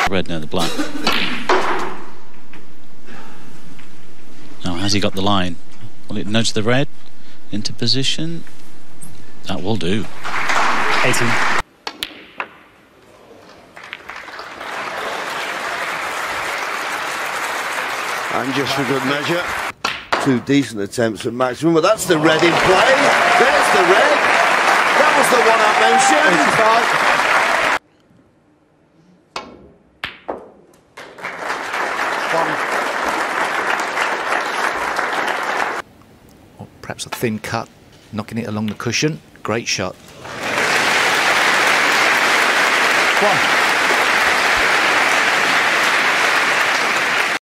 red, no, the black. Now, has he got the line? Will it nudge the red into position? That will do. 18. And just for good measure, 2 decent attempts at maximum, but that's the red in play. There's the red. That was the one I mentioned. Or perhaps a thin cut, knocking it along the cushion. Great shot. 1.